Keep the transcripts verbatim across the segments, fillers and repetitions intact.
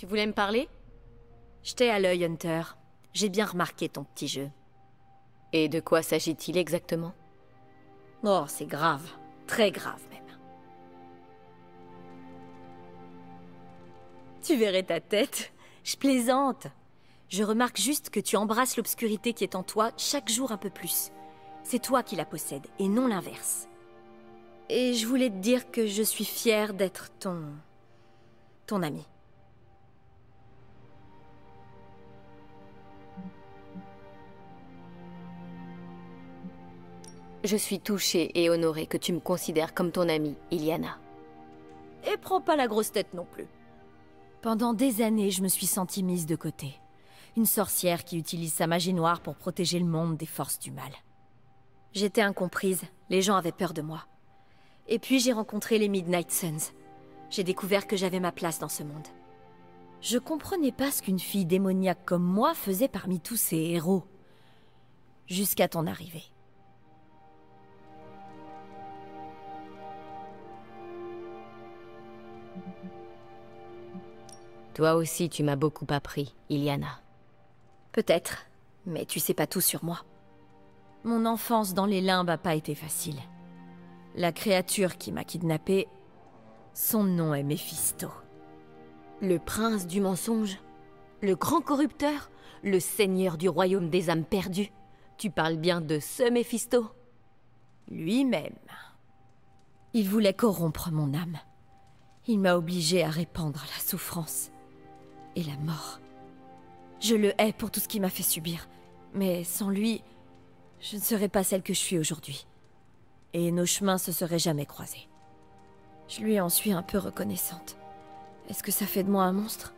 Tu voulais me parler? J'étais à l'œil, Hunter. J'ai bien remarqué ton petit jeu. Et de quoi s'agit-il exactement? Oh, c'est grave. Très grave, même. Tu verrais ta tête. Je plaisante. Je remarque juste que tu embrasses l'obscurité qui est en toi chaque jour un peu plus. C'est toi qui la possèdes, et non l'inverse. Et je voulais te dire que je suis fière d'être ton... ton ami. Je suis touchée et honorée que tu me considères comme ton amie, Iliana. Et prends pas la grosse tête non plus. Pendant des années, je me suis sentie mise de côté. Une sorcière qui utilise sa magie noire pour protéger le monde des forces du mal. J'étais incomprise, les gens avaient peur de moi. Et puis j'ai rencontré les Midnight Suns. J'ai découvert que j'avais ma place dans ce monde. Je comprenais pas ce qu'une fille démoniaque comme moi faisait parmi tous ces héros. Jusqu'à ton arrivée. Toi aussi, tu m'as beaucoup appris, Iliana. Peut-être, mais tu sais pas tout sur moi. Mon enfance dans les limbes a pas été facile. La créature qui m'a kidnappée, son nom est Méphisto. Le prince du mensonge? Le grand corrupteur? Le seigneur du royaume des âmes perdues? Tu parles bien de ce Méphisto? Lui-même. Il voulait corrompre mon âme. Il m'a obligée à répandre la souffrance et la mort. Je le hais pour tout ce qu'il m'a fait subir, mais sans lui, je ne serais pas celle que je suis aujourd'hui. Et nos chemins se seraient jamais croisés. Je lui en suis un peu reconnaissante. Est-ce que ça fait de moi un monstre?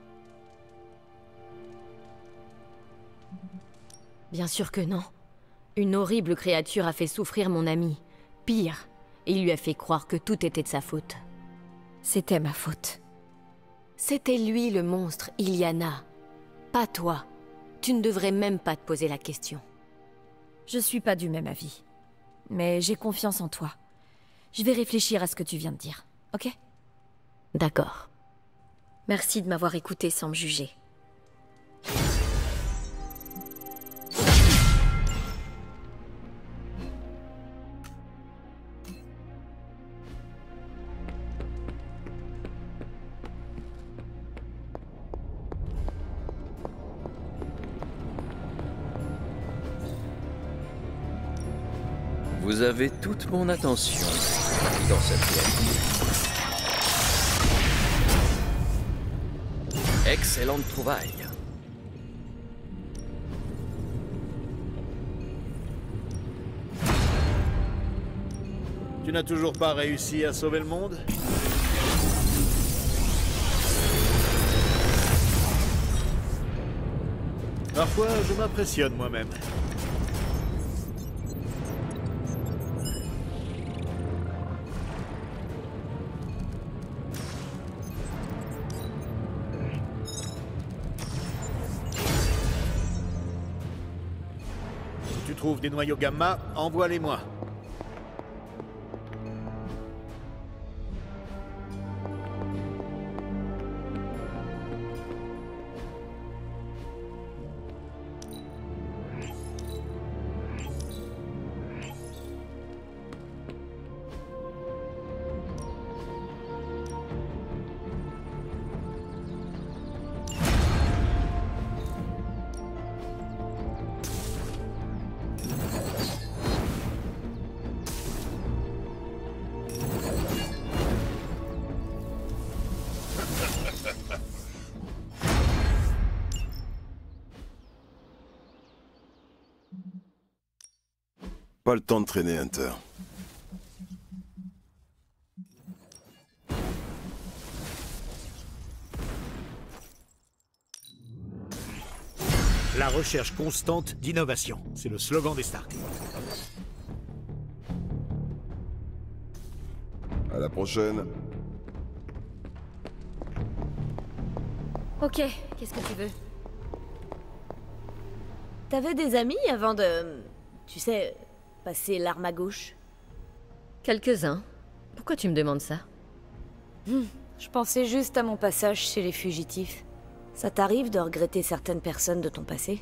Bien sûr que non. Une horrible créature a fait souffrir mon ami. Pire, il lui a fait croire que tout était de sa faute. C'était ma faute. C'était lui le monstre, Iliana. Pas toi. Tu ne devrais même pas te poser la question. Je suis pas du même avis. Mais j'ai confiance en toi. Je vais réfléchir à ce que tu viens de dire, ok? D'accord. Merci de m'avoir écouté sans me juger. Vous avez toute mon attention dans cette boîte. Excellente trouvaille. Tu n'as toujours pas réussi à sauver le monde? Parfois, je m'impressionne moi-même. Si tu trouves des noyaux gamma, envoie-les-moi. Pas le temps de traîner, Hunter. La recherche constante d'innovation, c'est le slogan des Stark. À la prochaine. Ok, qu'est-ce que tu veux? T'avais des amis avant de... tu sais, passer l'arme à gauche? Quelques-uns. Pourquoi tu me demandes ça? Hmm, Je pensais juste à mon passage chez les fugitifs. Ça t'arrive de regretter certaines personnes de ton passé?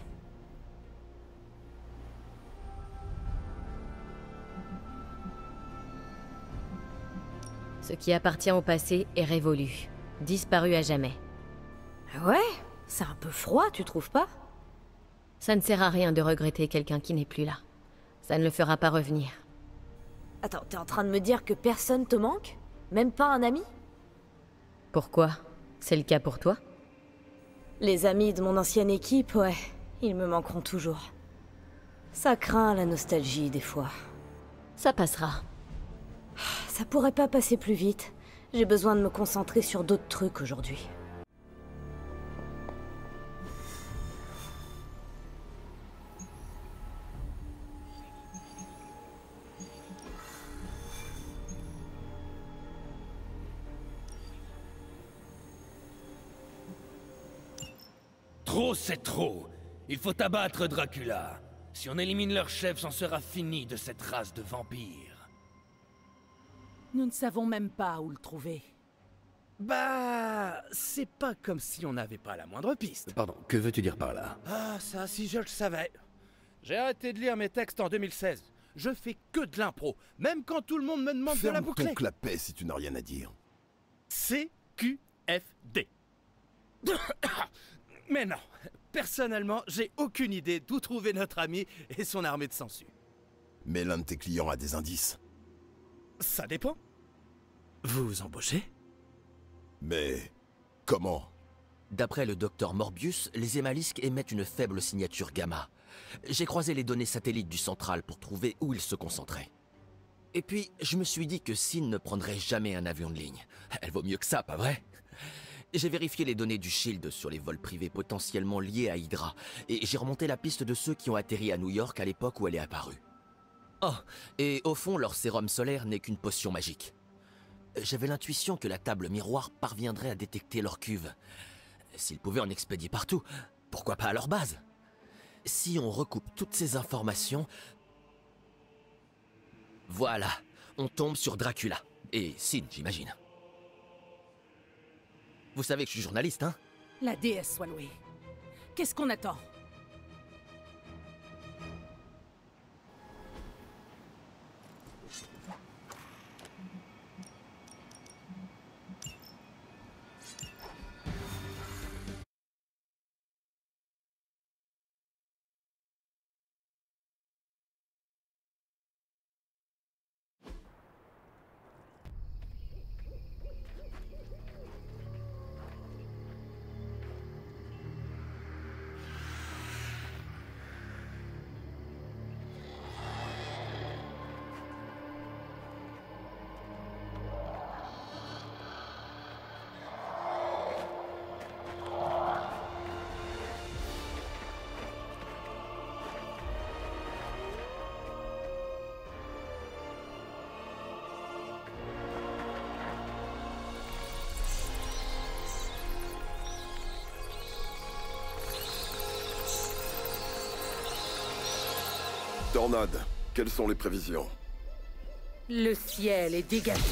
Ce qui appartient au passé est révolu, disparu à jamais. Ah ouais? C'est un peu froid, tu trouves pas? Ça ne sert à rien de regretter quelqu'un qui n'est plus là. Ça ne le fera pas revenir. Attends, t'es en train de me dire que personne te manque? Même pas un ami? Pourquoi? C'est le cas pour toi? Les amis de mon ancienne équipe, ouais, ils me manqueront toujours. Ça craint la nostalgie des fois. Ça passera. Ça pourrait pas passer plus vite. J'ai besoin de me concentrer sur d'autres trucs aujourd'hui. Trop, c'est trop. Il faut abattre Dracula. Si on élimine leur chef, c'en sera fini de cette race de vampires. Nous ne savons même pas où le trouver. Bah... c'est pas comme si on n'avait pas la moindre piste. Pardon, que veux-tu dire par là? Ah, ça, si je le savais. J'ai arrêté de lire mes textes en deux mille seize. Je fais que de l'impro, même quand tout le monde me demande de la Ferme boucler. ton clapet si tu n'as rien à dire. C Q F D. Mais non, personnellement, j'ai aucune idée d'où trouver notre ami et son armée de sangsues. Mais l'un de tes clients a des indices. Ça dépend. Vous vous embauchez? Mais... comment? D'après le docteur Morbius, les hémalisques émettent une faible signature gamma. J'ai croisé les données satellites du central pour trouver où ils se concentraient. Et puis, je me suis dit que Sin ne prendrait jamais un avion de ligne. Elle vaut mieux que ça, pas vrai? J'ai vérifié les données du Shield sur les vols privés potentiellement liés à Hydra, et j'ai remonté la piste de ceux qui ont atterri à New York à l'époque où elle est apparue. Oh, et au fond, leur sérum solaire n'est qu'une potion magique. J'avais l'intuition que la table miroir parviendrait à détecter leur cuve. S'ils pouvaient en expédier partout, pourquoi pas à leur base? Si on recoupe toutes ces informations... Voilà, on tombe sur Dracula. Et Sin, j'imagine. Vous savez que je suis journaliste, hein? La déesse soit louée. Qu'est-ce qu'on attend? Tornade, quelles sont les prévisions? Le ciel est dégagé.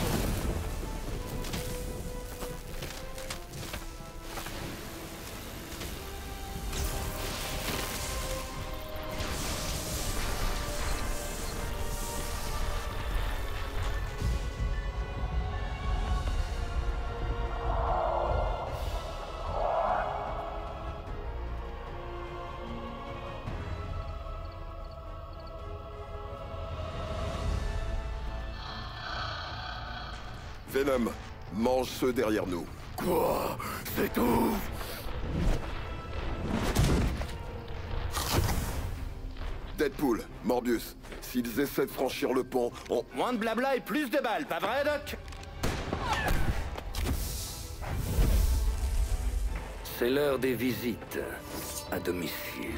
Venom, mange ceux derrière nous. Quoi? C'est tout? Deadpool, Morbius, s'ils essaient de franchir le pont, on... Moins de blabla et plus de balles, pas vrai, Doc? C'est l'heure des visites à domicile.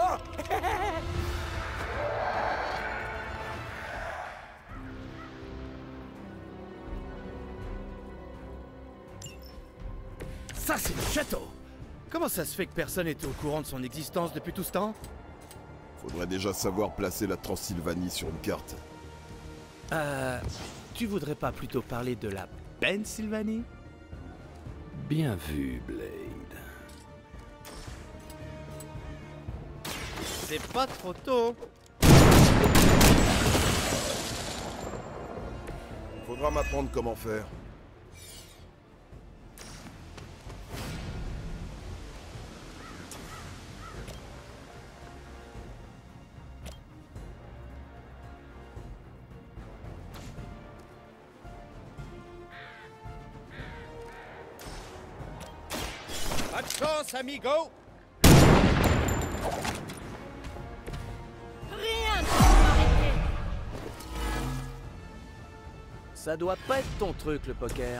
Ça, c'est le château! Comment ça se fait que personne n'était au courant de son existence depuis tout ce temps? Faudrait déjà savoir placer la Transylvanie sur une carte. Euh... Tu voudrais pas plutôt parler de la Pennsylvanie? Bien vu, Blade. C'est pas trop tôt. Faudra m'apprendre comment faire. Pas de chance, amigo. Rien ne peut m'arrêter. Ça doit pas être ton truc, le poker.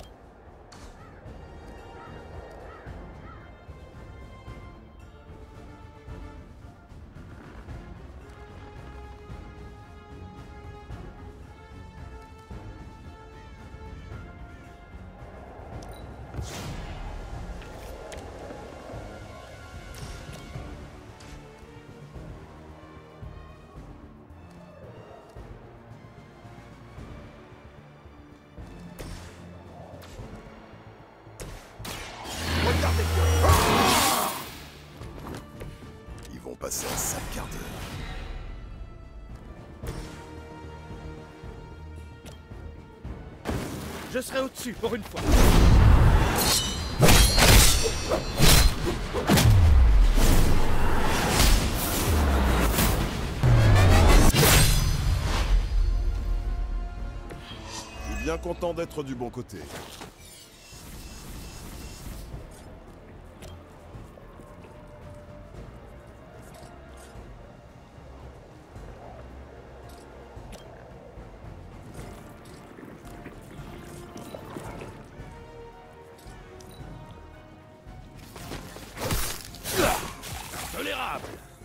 Ils vont passer un sale quart d'heure. Je serai au-dessus pour une fois. Je suis bien content d'être du bon côté. Tolérable.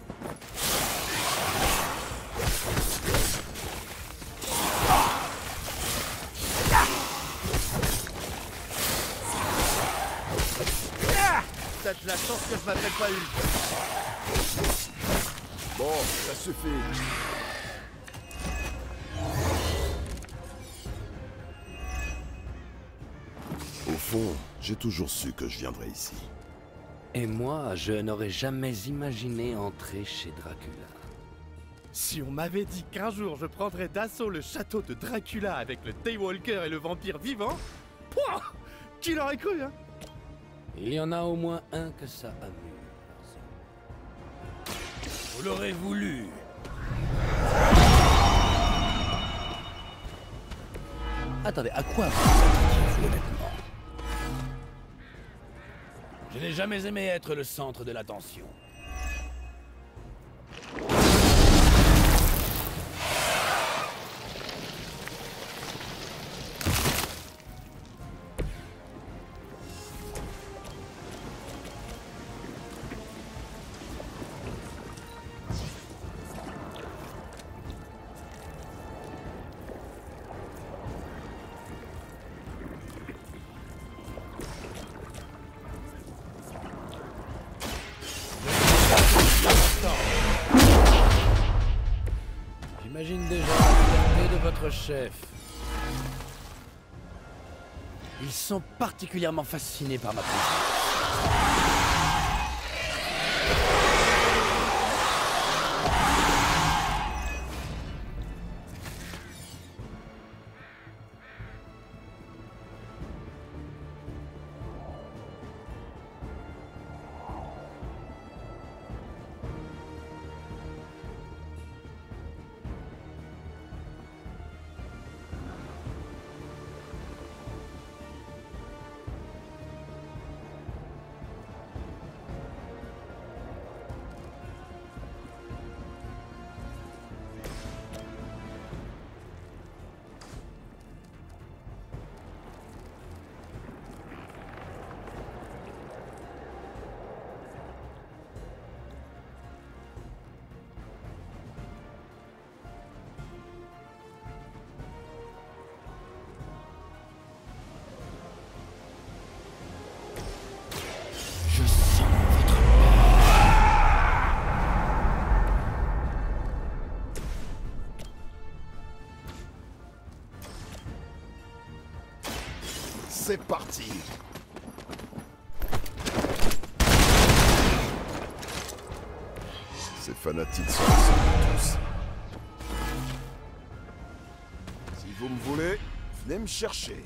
T'as de la chance que je m'appelle pas Hulk. Bon, ça suffit. Au fond, j'ai toujours su que je viendrais ici. Et moi, je n'aurais jamais imaginé entrer chez Dracula. Si on m'avait dit qu'un jour je prendrais d'assaut le château de Dracula avec le Daywalker et le vampire vivant, pouah, qui l'aurait cru, hein? Il y en a au moins un que ça amuse. Vous l'aurez voulu. Attendez, à quoi vous attaquez-vous honnêtement? Je n'ai jamais aimé être le centre de l'attention. J'imagine déjà la fierté de votre chef. Ils sont particulièrement fascinés par ma présence. Je sens votre C'est parti. Ces fanatiques sont ensemble tous. Si vous me voulez, venez me chercher.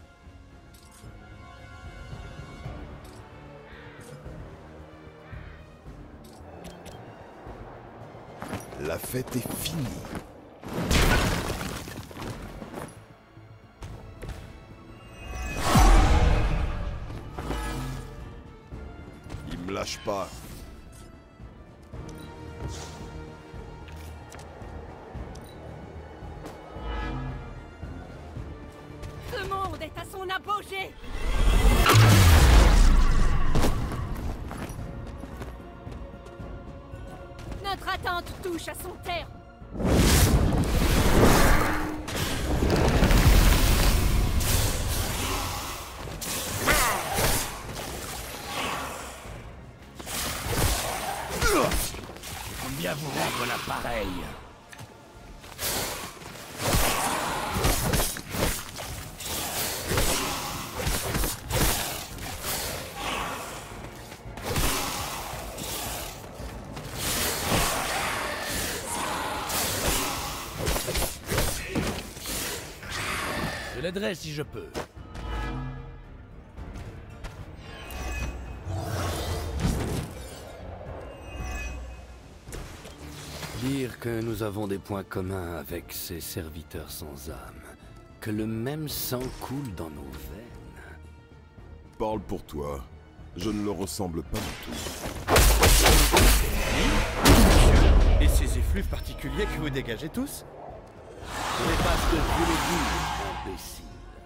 La fête est finie. Il me lâche pas. Ce monde est à son apogée. Notre attente touche à son terme. Je compte bien vous rendre l'appareil. Je l'aiderai si je peux. Dire que nous avons des points communs avec ces serviteurs sans âme, que le même sang coule dans nos veines. Parle pour toi. Je ne le ressemble pas du tout. Et ces effluves particuliers que vous dégagez tous? Ce n'est pas ce que je voulais dire, imbécile.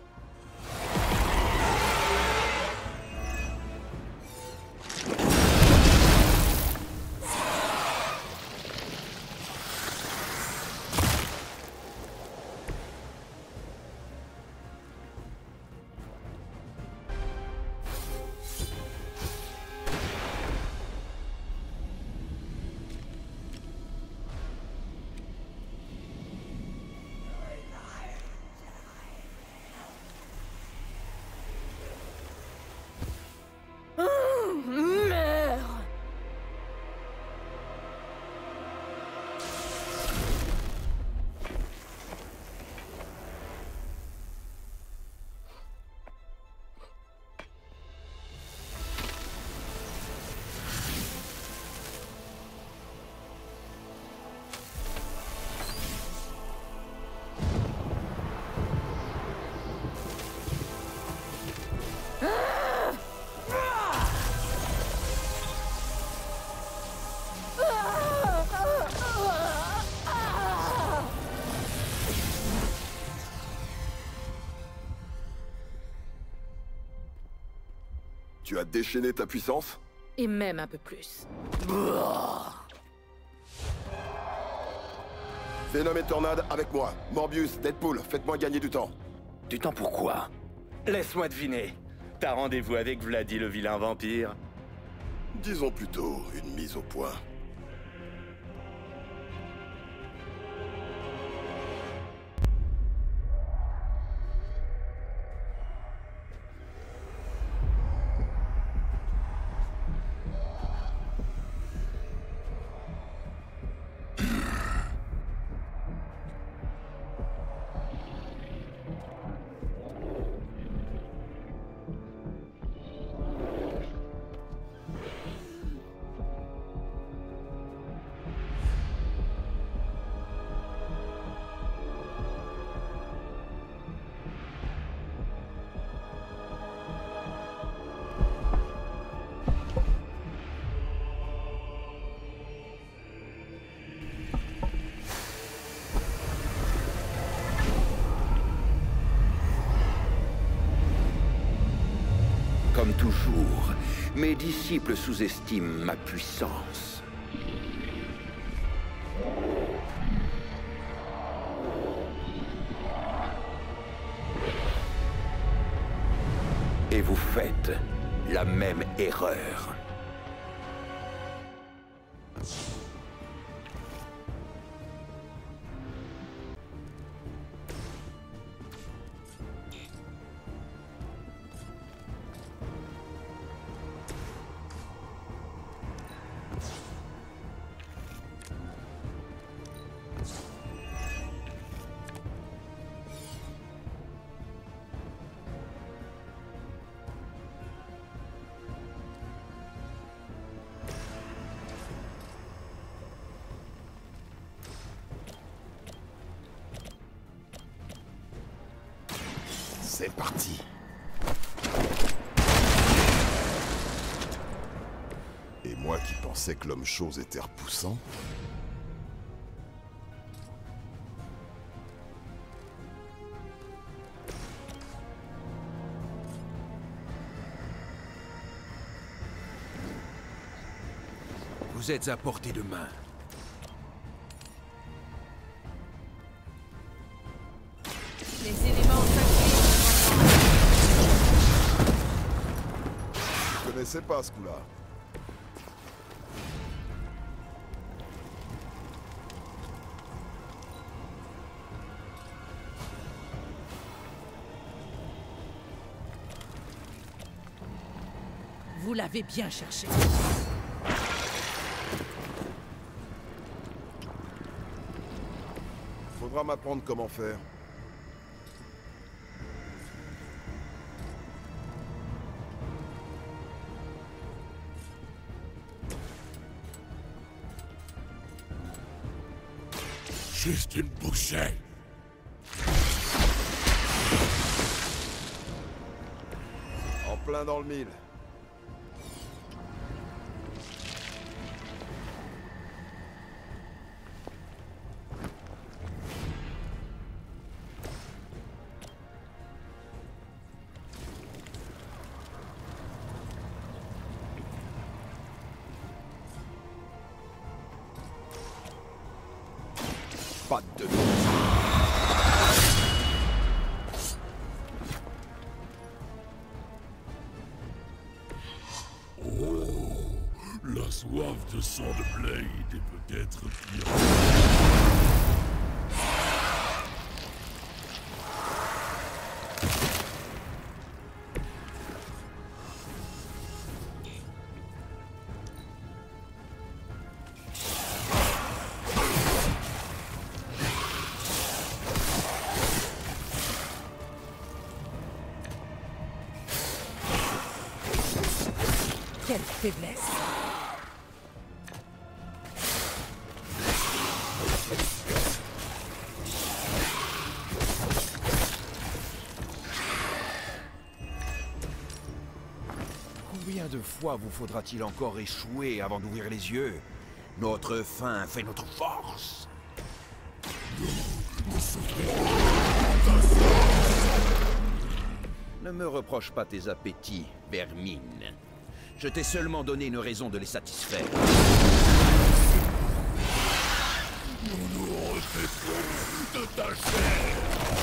Tu as déchaîné ta puissance? Et même un peu plus. Venom et Tornade avec moi. Morbius, Deadpool, faites-moi gagner du temps. Du temps pourquoi? Laisse-moi deviner. T'as rendez-vous avec Vladi le vilain vampire? Disons plutôt une mise au point. Comme toujours, mes disciples sous-estiment ma puissance. Et vous faites la même erreur. C'est parti. Et moi qui pensais que l'homme chose était repoussant. Vous êtes à portée de main. Les éléments sacrés. Je connaissais pas ce coup-là. Vous l'avez bien cherché. Faudra m'apprendre comment faire. Juste une bouchée. En plein dans le mille. Pas de Oh, la soif de sang de Blade est peut-être pire. Quelle faiblesse! Combien de fois vous faudra-t-il encore échouer avant d'ouvrir les yeux? Notre faim fait notre force. Ne me reproche pas tes appétits, vermine. Je t'ai seulement donné une raison de les satisfaire. Nous nous regrettons de ta chair.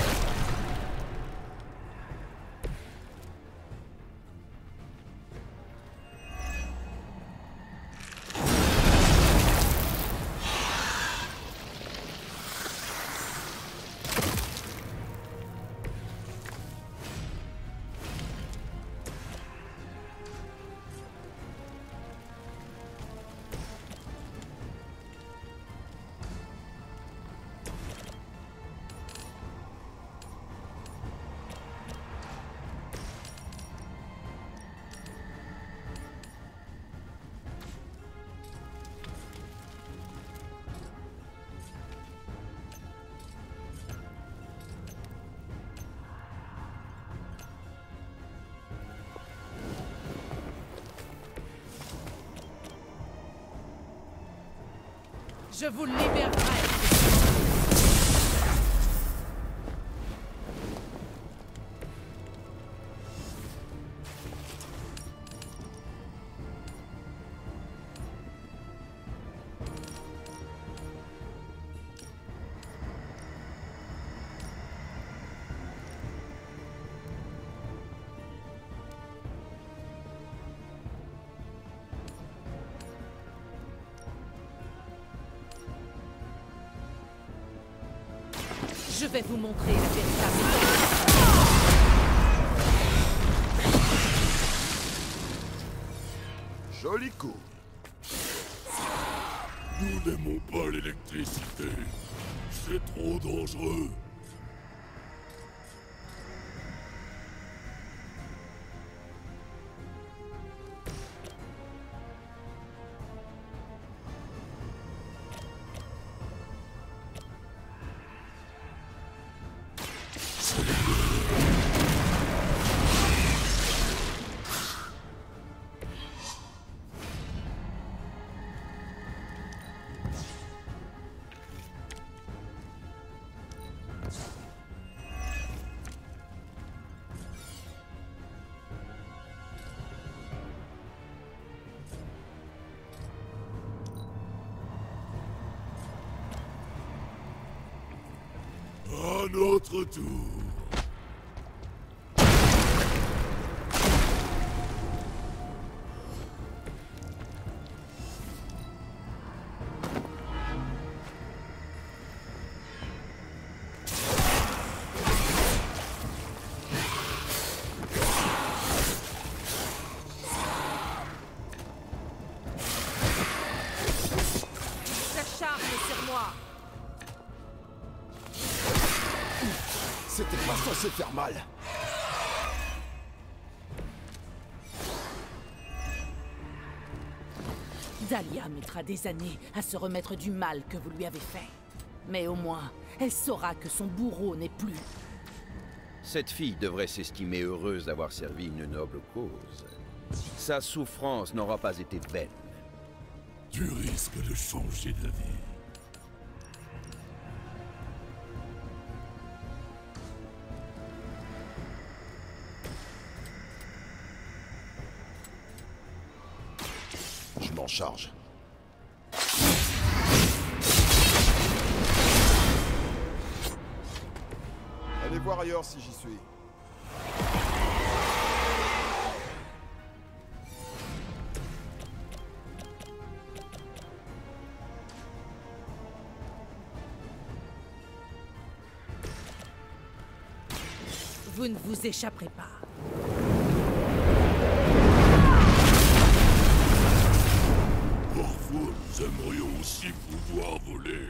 Je vous libérerai. Je vais vous montrer la véritable. Joli coup. Nous n'aimons pas l'électricité. C'est trop dangereux. notre tour. C'était pas censé faire mal. Dahlia mettra des années à se remettre du mal que vous lui avez fait. Mais au moins, elle saura que son bourreau n'est plus. Cette fille devrait s'estimer heureuse d'avoir servi une noble cause. Sa souffrance n'aura pas été vaine. Tu risques de changer d'avis. Je m'en charge. Allez voir ailleurs si j'y suis. Vous ne vous échapperez pas. Parfois, nous aimerions aussi pouvoir voler.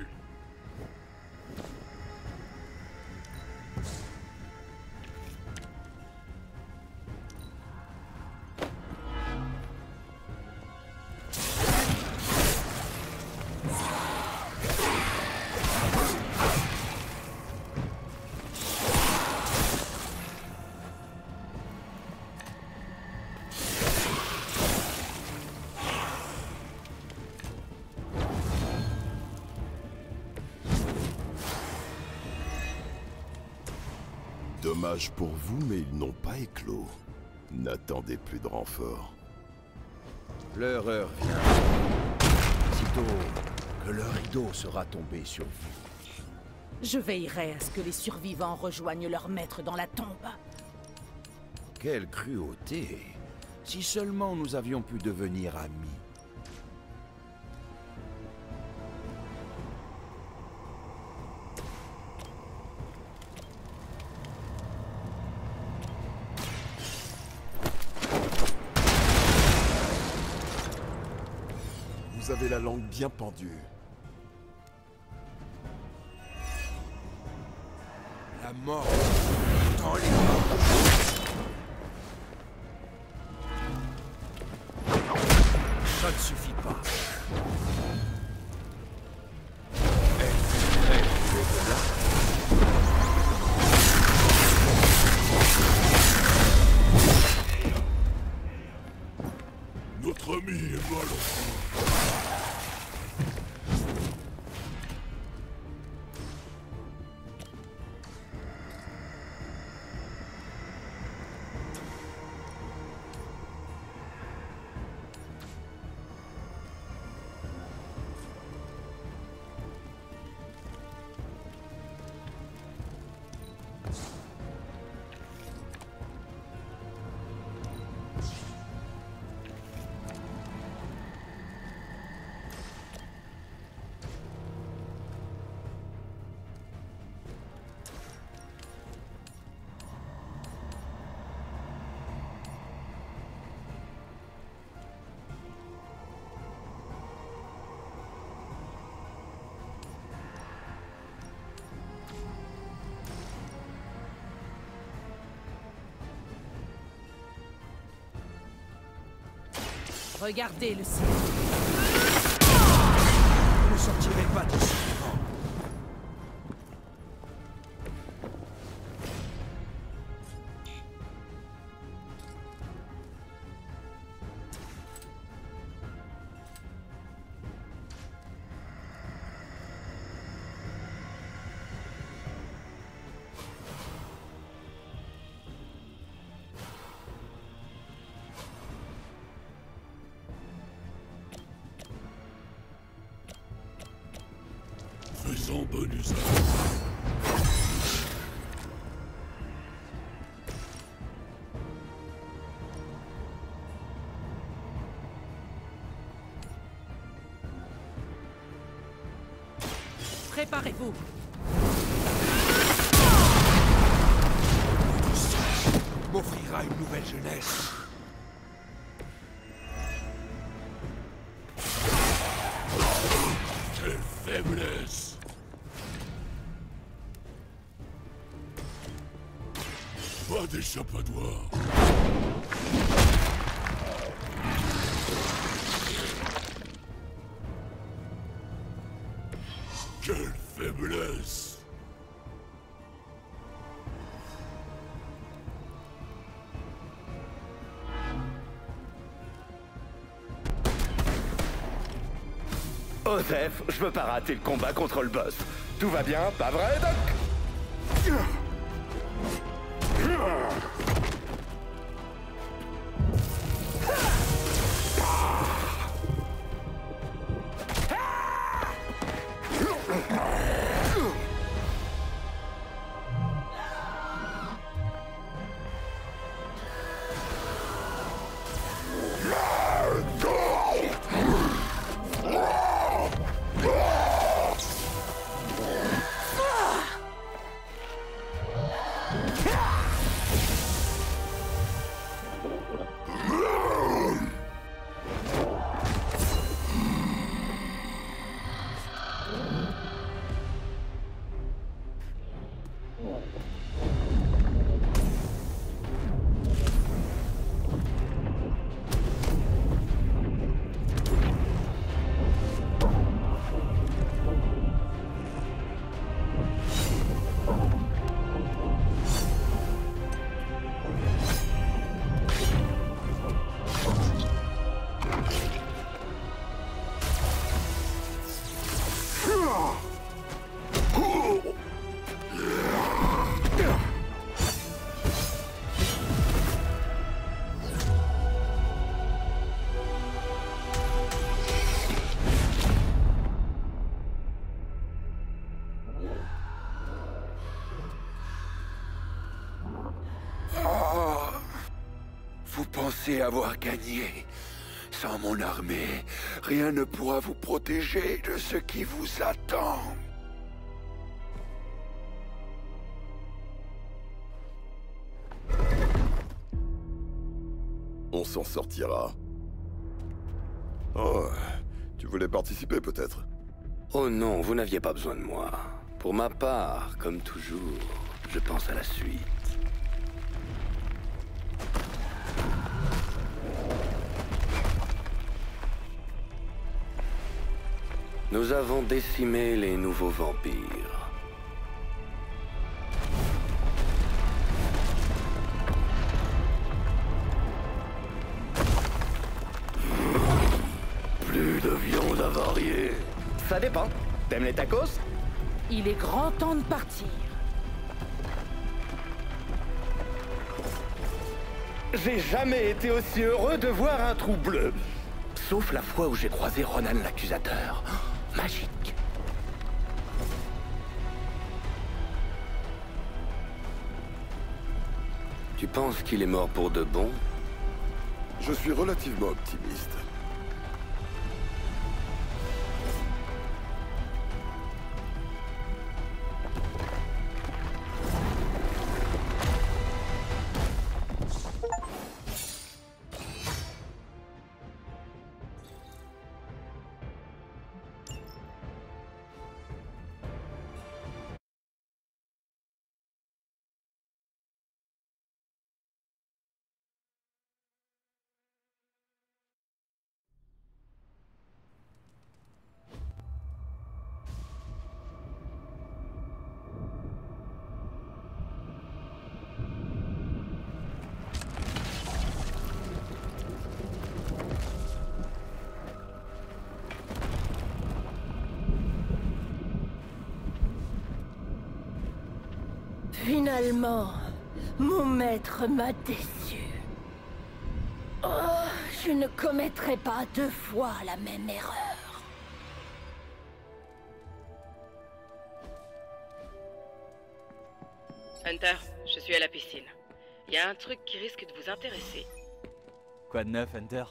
Dommage pour vous, mais ils n'ont pas éclos. N'attendez plus de renfort. Leur heure vient. Sitôt que le rideau sera tombé sur vous. Je veillerai à ce que les survivants rejoignent leur maître dans la tombe. Quelle cruauté! Si seulement nous avions pu devenir amis. Vous avez la langue bien pendue. La mort dans les mains. Ça ne suffit pas. Elle voudrait de là. Notre ami est mal en point. Regardez le ciel. Vous ne sortirez pas d'ici vivant. Faisons bon usage. Préparez-vous. M'offrira une nouvelle jeunesse. Quelle faiblesse! Pas d'échappatoire. Quelle faiblesse! Osef, je veux pas rater le combat contre le boss. Tout va bien, pas vrai, Doc? Vous pensez avoir gagné? Sans mon armée, rien ne pourra vous protéger de ce qui vous attend. On s'en sortira. Oh, tu voulais participer peut-être? Oh non, vous n'aviez pas besoin de moi. Pour ma part, comme toujours, je pense à la suite. Nous avons décimé les nouveaux vampires. Plus de viande avariée. Ça dépend. T'aimes les tacos? Il est grand temps de partir. J'ai jamais été aussi heureux de voir un trou bleu. Sauf la fois où j'ai croisé Ronan l'accusateur. Magique. Tu penses qu'il est mort pour de bon? Je suis relativement optimiste. Finalement, mon maître m'a déçu. Oh, je ne commettrai pas deux fois la même erreur. Hunter, je suis à la piscine. Il y a un truc qui risque de vous intéresser. Quoi de neuf, Hunter?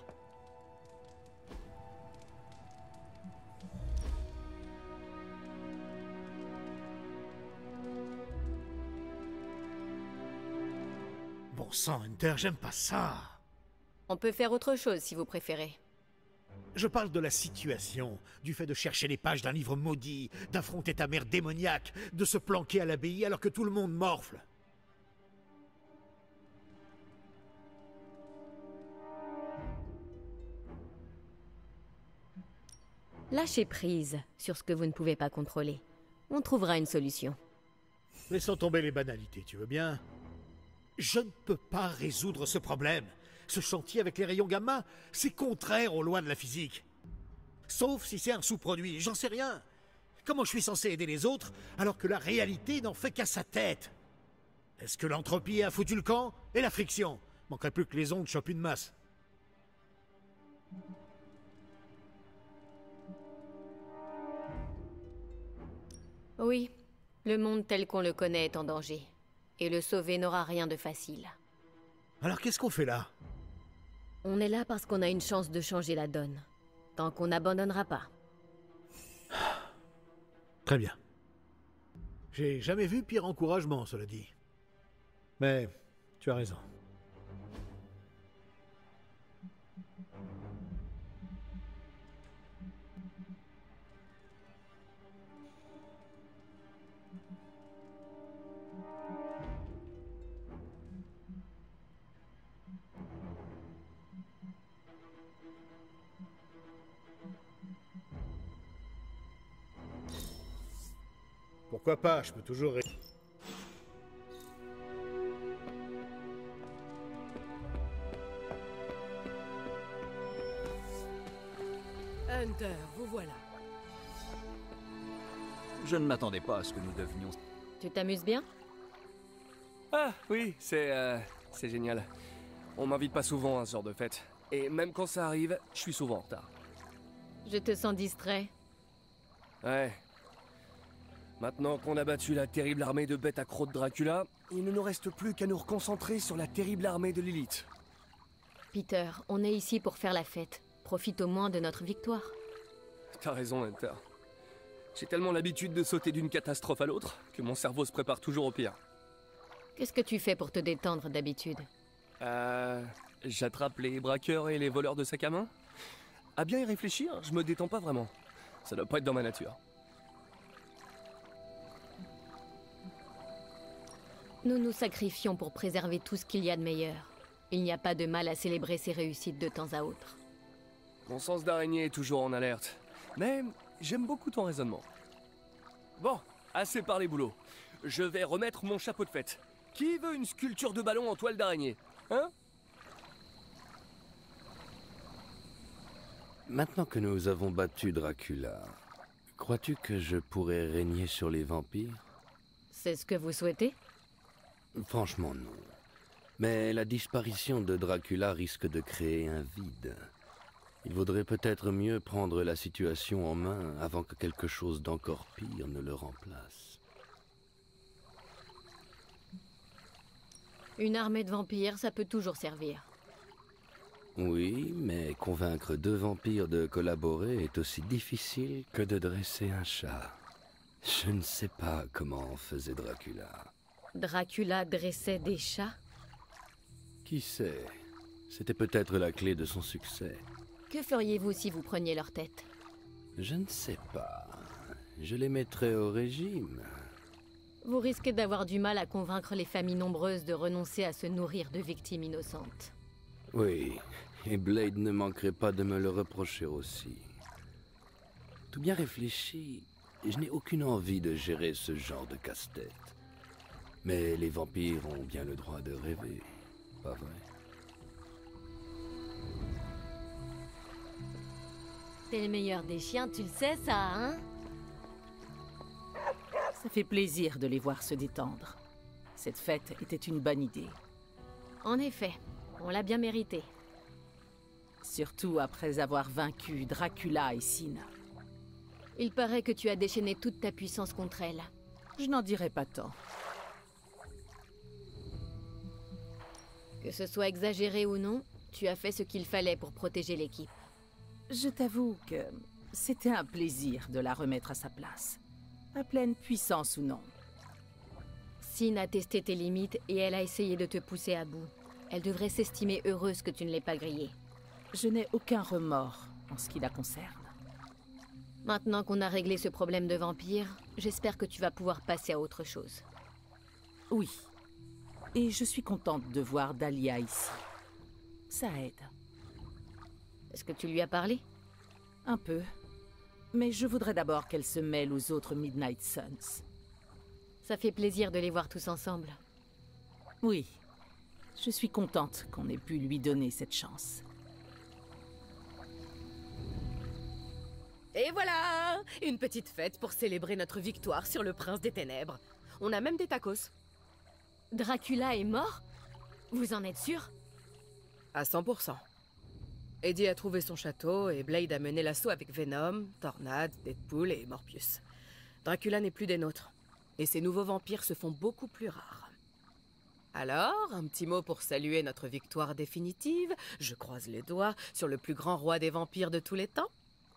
Bon sang, Hunter, j'aime pas ça. On peut faire autre chose si vous préférez. Je parle de la situation, du fait de chercher les pages d'un livre maudit, d'affronter ta mère démoniaque, de se planquer à l'abbaye alors que tout le monde morfle. Lâchez prise sur ce que vous ne pouvez pas contrôler. On trouvera une solution. Laissons tomber les banalités, tu veux bien? Je ne peux pas résoudre ce problème. Ce chantier avec les rayons gamma, c'est contraire aux lois de la physique. Sauf si c'est un sous-produit, j'en sais rien. Comment je suis censé aider les autres alors que la réalité n'en fait qu'à sa tête? Est-ce que l'entropie a foutu le camp? Et la friction? Manquerait plus que les ondes chopent une masse. Oui, le monde tel qu'on le connaît est en danger. Et le sauver n'aura rien de facile. Alors qu'est-ce qu'on fait là? On est là parce qu'on a une chance de changer la donne. Tant qu'on n'abandonnera pas. Très bien. J'ai jamais vu pire encouragement, cela dit. Mais tu as raison. Pourquoi pas, je peux toujours... Hunter, vous voilà. Je ne m'attendais pas à ce que nous devenions... Tu t'amuses bien? Ah oui, c'est... Euh, c'est génial. On m'invite pas souvent à ce genre de fête. Et même quand ça arrive, je suis souvent en retard. Je te sens distrait. Ouais. Maintenant qu'on a battu la terrible armée de bêtes accros de Dracula, il ne nous reste plus qu'à nous reconcentrer sur la terrible armée de Lilith. Peter, on est ici pour faire la fête. Profite au moins de notre victoire. T'as raison, Hunter. J'ai tellement l'habitude de sauter d'une catastrophe à l'autre que mon cerveau se prépare toujours au pire. Qu'est-ce que tu fais pour te détendre d'habitude? Euh... J'attrape les braqueurs et les voleurs de sac à main. À bien y réfléchir, je me détends pas vraiment. Ça doit pas être dans ma nature. Nous nous sacrifions pour préserver tout ce qu'il y a de meilleur. Il n'y a pas de mal à célébrer ses réussites de temps à autre. Mon sens d'araignée est toujours en alerte. Mais j'aime beaucoup ton raisonnement. Bon, assez parlé boulot. Je vais remettre mon chapeau de fête. Qui veut une sculpture de ballon en toile d'araignée? Hein? Maintenant que nous avons battu Dracula, crois-tu que je pourrais régner sur les vampires? C'est ce que vous souhaitez? Franchement, non. Mais la disparition de Dracula risque de créer un vide. Il vaudrait peut-être mieux prendre la situation en main avant que quelque chose d'encore pire ne le remplace. Une armée de vampires, ça peut toujours servir. Oui, mais convaincre deux vampires de collaborer est aussi difficile que de dresser un chat. Je ne sais pas comment faisait Dracula. Dracula dressait des chats? Qui sait? C'était peut-être la clé de son succès. Que feriez-vous si vous preniez leur tête? Je ne sais pas. Je les mettrais au régime. Vous risquez d'avoir du mal à convaincre les familles nombreuses de renoncer à se nourrir de victimes innocentes. Oui, et Blade ne manquerait pas de me le reprocher aussi. Tout bien réfléchi, je n'ai aucune envie de gérer ce genre de casse-tête. Mais les vampires ont bien le droit de rêver, pas vrai? T'es le meilleur des chiens, tu le sais ça, hein? Ça fait plaisir de les voir se détendre. Cette fête était une bonne idée. En effet, on l'a bien mérité. Surtout après avoir vaincu Dracula et Sina. Il paraît que tu as déchaîné toute ta puissance contre elle. Je n'en dirai pas tant. Que ce soit exagéré ou non, tu as fait ce qu'il fallait pour protéger l'équipe. Je t'avoue que c'était un plaisir de la remettre à sa place. À pleine puissance ou non. Sin a testé tes limites et elle a essayé de te pousser à bout. Elle devrait s'estimer heureuse que tu ne l'aies pas grillée. Je n'ai aucun remords en ce qui la concerne. Maintenant qu'on a réglé ce problème de vampire, j'espère que tu vas pouvoir passer à autre chose. Oui. Et je suis contente de voir Dahlia ici. Ça aide. Est-ce que tu lui as parlé? Un peu. Mais je voudrais d'abord qu'elle se mêle aux autres Midnight Suns. Ça fait plaisir de les voir tous ensemble. Oui. Je suis contente qu'on ait pu lui donner cette chance. Et voilà! Une petite fête pour célébrer notre victoire sur le Prince des Ténèbres. On a même des tacos. Dracula est mort? Vous en êtes sûr? À cent pour cent. Eddie a trouvé son château et Blade a mené l'assaut avec Venom, Tornade, Deadpool et Morbius. Dracula n'est plus des nôtres. Et ces nouveaux vampires se font beaucoup plus rares. Alors, un petit mot pour saluer notre victoire définitive, je croise les doigts, sur le plus grand roi des vampires de tous les temps.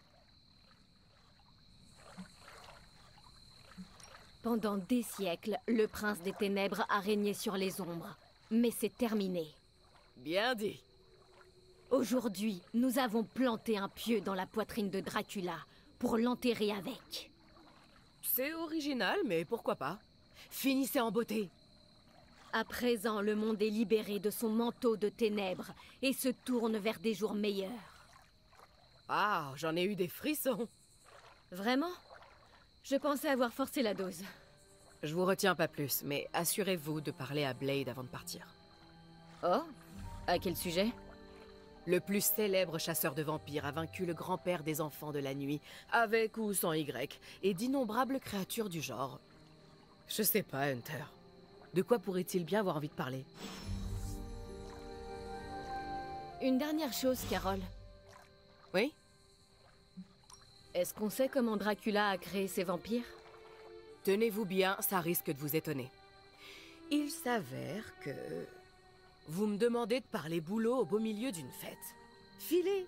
Pendant des siècles, le prince des ténèbres a régné sur les ombres. Mais c'est terminé. Bien dit. Aujourd'hui, nous avons planté un pieu dans la poitrine de Dracula pour l'enterrer avec. C'est original, mais pourquoi pas? Finissez en beauté. À présent, le monde est libéré de son manteau de ténèbres et se tourne vers des jours meilleurs. Ah, j'en ai eu des frissons. Vraiment? Je pensais avoir forcé la dose. Je vous retiens pas plus, mais assurez-vous de parler à Blade avant de partir. Oh? À quel sujet? Le plus célèbre chasseur de vampires a vaincu le grand-père des enfants de la nuit, avec ou sans Y, et d'innombrables créatures du genre. Je sais pas, Hunter. De quoi pourrait-il bien avoir envie de parler? Une dernière chose, Carole. Oui? Est-ce qu'on sait comment Dracula a créé ses vampires? Tenez-vous bien, ça risque de vous étonner. Il s'avère que... Vous me demandez de parler boulot au beau milieu d'une fête. Filez!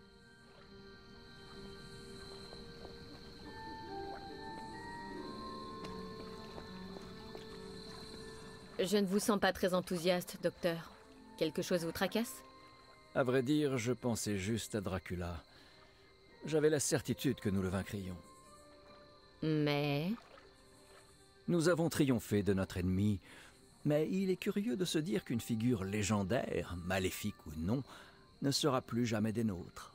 Je ne vous sens pas très enthousiaste, docteur. Quelque chose vous tracasse? À vrai dire, je pensais juste à Dracula. J'avais la certitude que nous le vaincrions. Mais... Nous avons triomphé de notre ennemi, mais il est curieux de se dire qu'une figure légendaire, maléfique ou non, ne sera plus jamais des nôtres.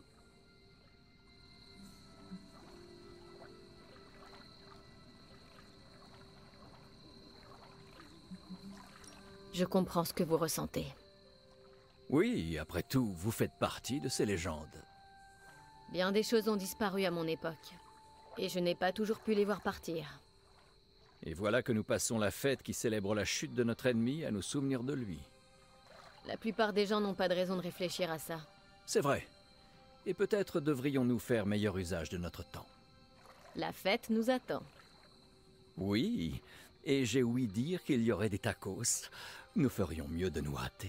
Je comprends ce que vous ressentez. Oui, après tout, vous faites partie de ces légendes. Bien des choses ont disparu à mon époque. Et je n'ai pas toujours pu les voir partir. Et voilà que nous passons la fête qui célèbre la chute de notre ennemi à nous souvenir de lui. La plupart des gens n'ont pas de raison de réfléchir à ça. C'est vrai. Et peut-être devrions-nous faire meilleur usage de notre temps. La fête nous attend. Oui, et j'ai ouï dire qu'il y aurait des tacos. Nous ferions mieux de nous hâter.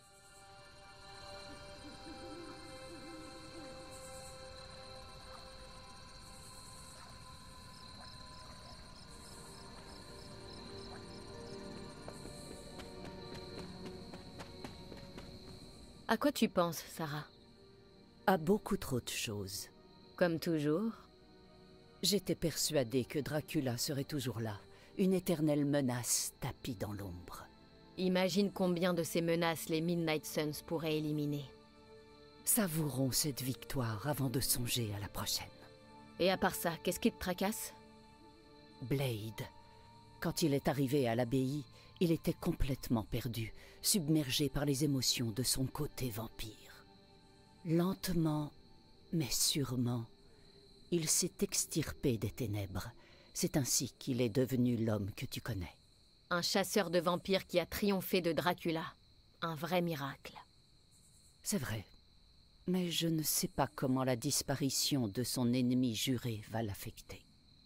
À quoi tu penses, Sarah? À beaucoup trop de choses. Comme toujours? J'étais persuadée que Dracula serait toujours là, une éternelle menace tapie dans l'ombre. Imagine combien de ces menaces les Midnight Suns pourraient éliminer. Savourons cette victoire avant de songer à la prochaine. Et à part ça, qu'est-ce qui te tracasse? Blade. Quand il est arrivé à l'abbaye, il était complètement perdu, submergé par les émotions de son côté vampire. Lentement, mais sûrement, il s'est extirpé des ténèbres. C'est ainsi qu'il est devenu l'homme que tu connais. Un chasseur de vampires qui a triomphé de Dracula. Un vrai miracle. C'est vrai. Mais je ne sais pas comment la disparition de son ennemi juré va l'affecter.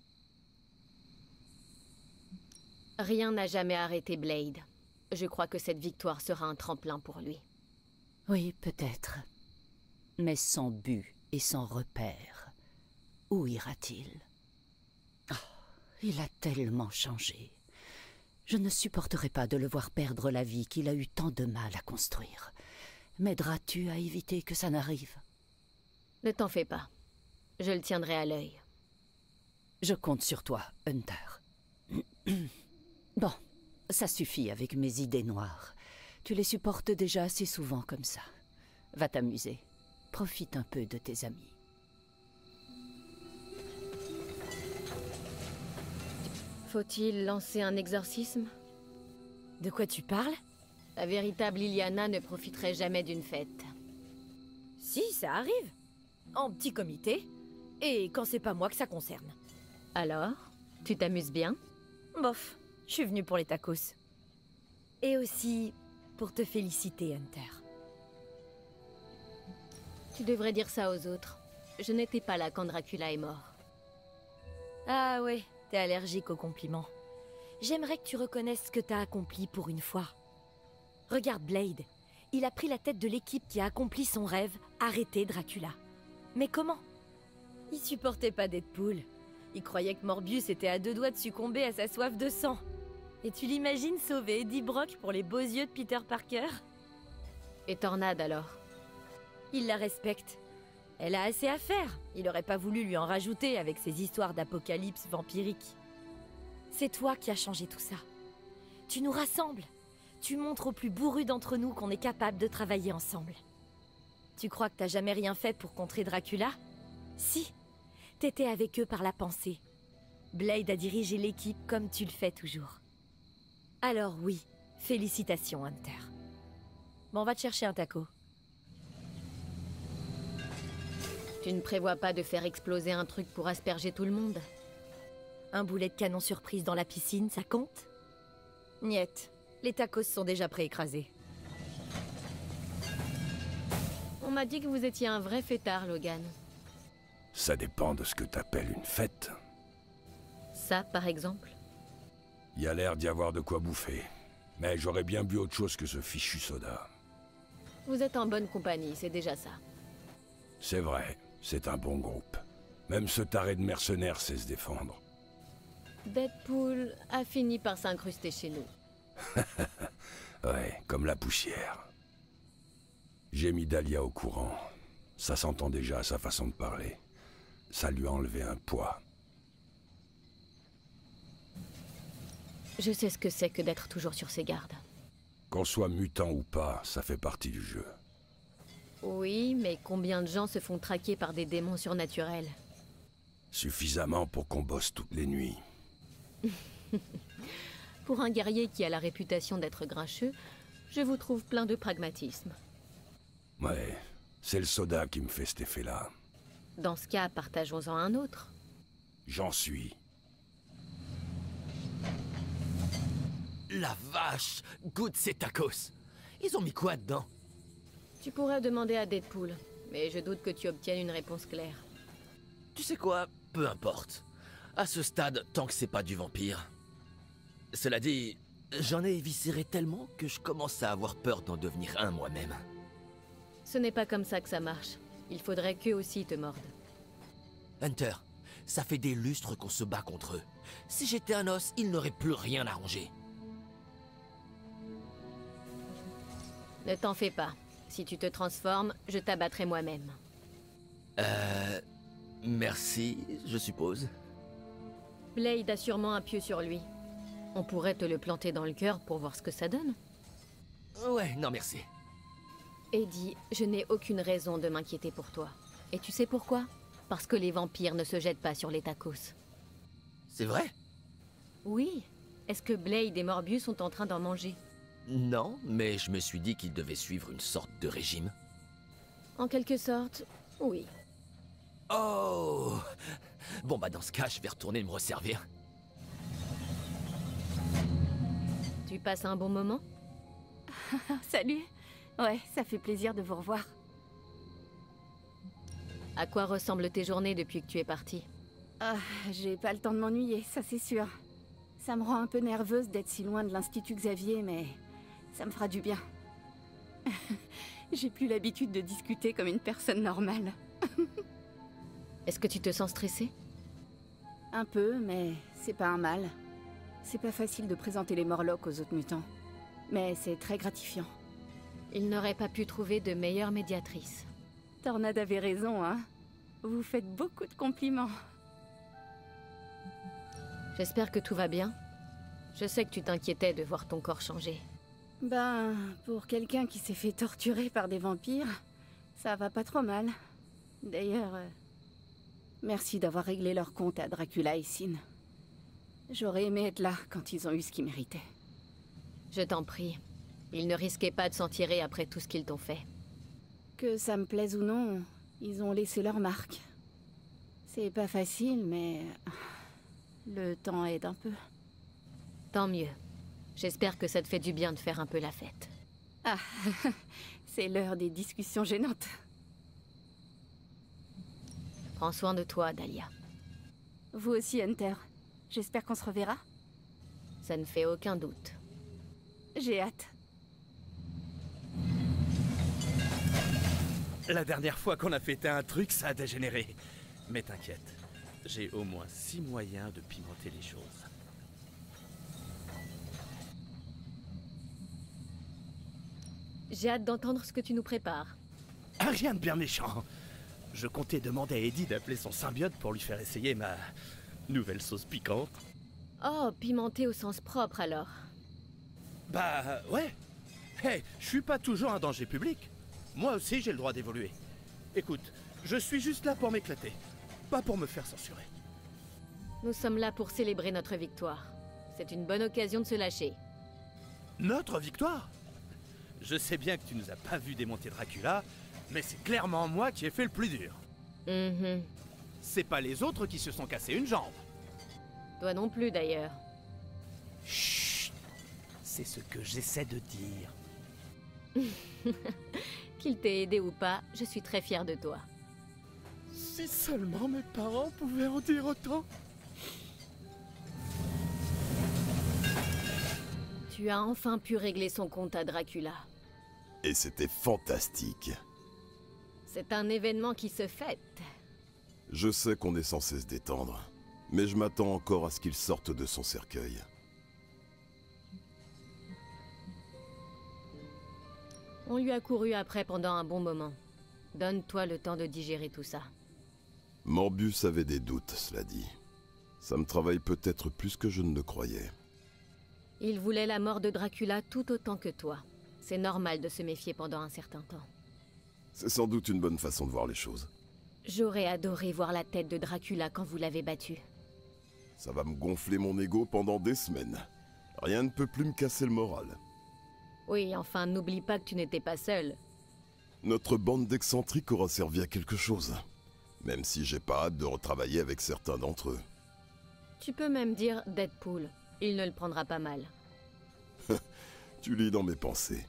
Rien n'a jamais arrêté Blade. Je crois que cette victoire sera un tremplin pour lui. Oui, peut-être. Mais sans but et sans repère, où ira-t-il? Oh, il a tellement changé. Je ne supporterai pas de le voir perdre la vie qu'il a eu tant de mal à construire. M'aideras-tu à éviter que ça n'arrive? Ne t'en fais pas. Je le tiendrai à l'œil. Je compte sur toi, Hunter. Bon, ça suffit avec mes idées noires. Tu les supportes déjà assez souvent comme ça. Va t'amuser. Profite un peu de tes amis. Faut-il lancer un exorcisme? De quoi tu parles? La véritable Liliana ne profiterait jamais d'une fête. Si, ça arrive. En petit comité. Et quand c'est pas moi que ça concerne. Alors, tu t'amuses bien? Bof, je suis venue pour les tacos. Et aussi pour te féliciter, Hunter. Tu devrais dire ça aux autres. Je n'étais pas là quand Dracula est mort. Ah ouais, t'es allergique aux compliments. J'aimerais que tu reconnaisses ce que t'as accompli pour une fois. Regarde Blade. Il a pris la tête de l'équipe qui a accompli son rêve, arrêter Dracula. Mais comment? Il supportait pas Deadpool. Il croyait que Morbius était à deux doigts de succomber à sa soif de sang. Et tu l'imagines sauver Eddie Brock pour les beaux yeux de Peter Parker? Et Tornade alors? Il la respecte. Elle a assez à faire. Il aurait pas voulu lui en rajouter avec ses histoires d'apocalypse vampirique. C'est toi qui as changé tout ça. Tu nous rassembles. Tu montres aux plus bourrus d'entre nous qu'on est capable de travailler ensemble. Tu crois que t'as jamais rien fait pour contrer Dracula? Si. T'étais avec eux par la pensée. Blade a dirigé l'équipe comme tu le fais toujours. Alors oui, félicitations Hunter. Bon, on va te chercher un taco. Tu ne prévois pas de faire exploser un truc pour asperger tout le monde? Un boulet de canon surprise dans la piscine, ça compte? Niet, les tacos sont déjà pré-écrasés. On m'a dit que vous étiez un vrai fêtard, Logan. Ça dépend de ce que t'appelles une fête. Ça, par exemple? Il y a l'air d'y avoir de quoi bouffer. Mais j'aurais bien bu autre chose que ce fichu soda. Vous êtes en bonne compagnie, c'est déjà ça. C'est vrai, c'est un bon groupe. Même ce taré de mercenaires sait se défendre. Deadpool a fini par s'incruster chez nous. Ouais, comme la poussière. J'ai mis Dahlia au courant. Ça s'entend déjà à sa façon de parler. Ça lui a enlevé un poids. Je sais ce que c'est que d'être toujours sur ses gardes. Qu'on soit mutant ou pas, ça fait partie du jeu. Oui, mais combien de gens se font traquer par des démons surnaturels? Suffisamment pour qu'on bosse toutes les nuits. Pour un guerrier qui a la réputation d'être grincheux, je vous trouve plein de pragmatisme. Ouais, c'est le soda qui me fait cet effet-là. Dans ce cas, partageons-en un autre. J'en suis. La vache! Goûte ces tacos! Ils ont mis quoi dedans? Tu pourrais demander à Deadpool, mais je doute que tu obtiennes une réponse claire. Tu sais quoi? Peu importe. À ce stade, tant que c'est pas du vampire. Cela dit, j'en ai éviscéré tellement que je commence à avoir peur d'en devenir un moi-même. Ce n'est pas comme ça que ça marche. Il faudrait qu'eux aussi te mordent. Hunter, ça fait des lustres qu'on se bat contre eux. Si j'étais un os, ils n'auraient plus rien à ranger. Ne t'en fais pas. Si tu te transformes, je t'abattrai moi-même. Euh... Merci, je suppose. Blade a sûrement un pieu sur lui. On pourrait te le planter dans le cœur pour voir ce que ça donne. Ouais, non merci. Eddie, je n'ai aucune raison de m'inquiéter pour toi. Et tu sais pourquoi? Parce que les vampires ne se jettent pas sur les tacos. C'est vrai? Oui. Est-ce que Blade et Morbius sont en train d'en manger? Non, mais je me suis dit qu'ils devaient suivre une sorte de régime. En quelque sorte, oui. Oh! Bon bah dans ce cas, je vais retourner me resservir. Tu passes un bon moment? Salut! Ouais, ça fait plaisir de vous revoir. À quoi ressemblent tes journées depuis que tu es partie? Ah, j'ai pas le temps de m'ennuyer, ça c'est sûr. Ça me rend un peu nerveuse d'être si loin de l'Institut Xavier, mais ça me fera du bien. J'ai plus l'habitude de discuter comme une personne normale. Est-ce que tu te sens stressée? Un peu, mais c'est pas un mal. C'est pas facile de présenter les Morlocks aux autres mutants. Mais c'est très gratifiant. Il n'aurait pas pu trouver de meilleure médiatrice. Tornade avait raison, hein. Vous faites beaucoup de compliments. J'espère que tout va bien. Je sais que tu t'inquiétais de voir ton corps changer. Ben, pour quelqu'un qui s'est fait torturer par des vampires, ça va pas trop mal. D'ailleurs, euh, merci d'avoir réglé leur compte à Dracula et Sin. J'aurais aimé être là quand ils ont eu ce qu'ils méritaient. Je t'en prie. Ils ne risquaient pas de s'en tirer après tout ce qu'ils t'ont fait. Que ça me plaise ou non, ils ont laissé leur marque. C'est pas facile, mais le temps aide un peu. Tant mieux. J'espère que ça te fait du bien de faire un peu la fête. Ah, c'est l'heure des discussions gênantes. Prends soin de toi, Dahlia. Vous aussi, Hunter. J'espère qu'on se reverra. Ça ne fait aucun doute. J'ai hâte. La dernière fois qu'on a fêté un truc, ça a dégénéré. Mais t'inquiète, j'ai au moins six moyens de pimenter les choses. J'ai hâte d'entendre ce que tu nous prépares. Ah, rien de bien méchant. Je comptais demander à Eddie d'appeler son symbiote pour lui faire essayer ma nouvelle sauce piquante. Oh, pimenté au sens propre alors. Bah ouais. Hey, je suis pas toujours un danger public. Moi aussi j'ai le droit d'évoluer. Écoute, je suis juste là pour m'éclater, pas pour me faire censurer. Nous sommes là pour célébrer notre victoire. C'est une bonne occasion de se lâcher. Notre victoire? Je sais bien que tu nous as pas vu démonter Dracula, mais c'est clairement moi qui ai fait le plus dur. Mm-hmm. C'est pas les autres qui se sont cassés une jambe. Toi non plus d'ailleurs. Chut. C'est ce que j'essaie de dire. Qu'il t'ait aidé ou pas, je suis très fière de toi. Si seulement mes parents pouvaient en dire autant. Tu as enfin pu régler son compte à Dracula. Et c'était fantastique. C'est un événement qui se fête. Je sais qu'on est censé se détendre, mais je m'attends encore à ce qu'il sorte de son cercueil. On lui a couru après pendant un bon moment. Donne-toi le temps de digérer tout ça. Morbius avait des doutes, cela dit. Ça me travaille peut-être plus que je ne le croyais. Il voulait la mort de Dracula tout autant que toi. C'est normal de se méfier pendant un certain temps. C'est sans doute une bonne façon de voir les choses. J'aurais adoré voir la tête de Dracula quand vous l'avez battu. Ça va me gonfler mon ego pendant des semaines. Rien ne peut plus me casser le moral. Oui, enfin, n'oublie pas que tu n'étais pas seul. Notre bande d'excentriques aura servi à quelque chose. Même si j'ai pas hâte de retravailler avec certains d'entre eux. Tu peux même dire Deadpool. Il ne le prendra pas mal. Tu lis dans mes pensées.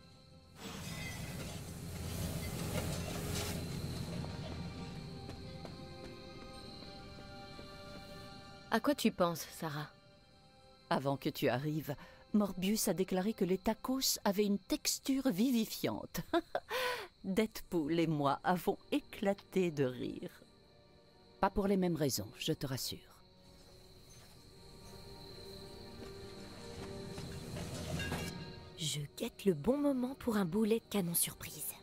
À quoi tu penses, Sarah? Avant que tu arrives, Morbius a déclaré que les tacos avaient une texture vivifiante. Deadpool et moi avons éclaté de rire. Pas pour les mêmes raisons, je te rassure. Je guette le bon moment pour un boulet de canon surprise.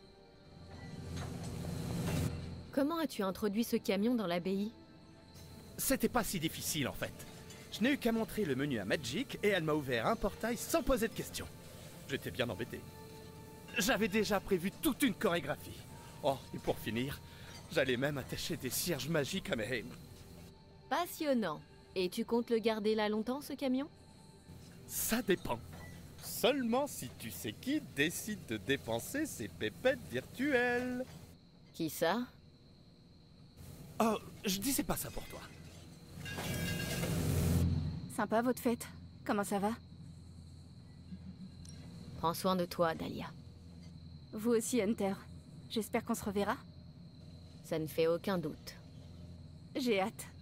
Comment as-tu introduit ce camion dans l'abbaye? C'était pas si difficile en fait. Je n'ai eu qu'à montrer le menu à Magic et elle m'a ouvert un portail sans poser de questions. J'étais bien embêté. J'avais déjà prévu toute une chorégraphie. Oh, et pour finir, j'allais même attacher des cierges magiques à mes... Passionnant. Et tu comptes le garder là longtemps, ce camion? Ça dépend. Seulement si tu sais qui décide de dépenser ses pépettes virtuelles. Qui ça? Oh, je disais pas ça pour toi. Sympa votre fête. Comment ça va? Prends soin de toi, Dahlia. Vous aussi, Hunter. J'espère qu'on se reverra. Ça ne fait aucun doute. J'ai hâte.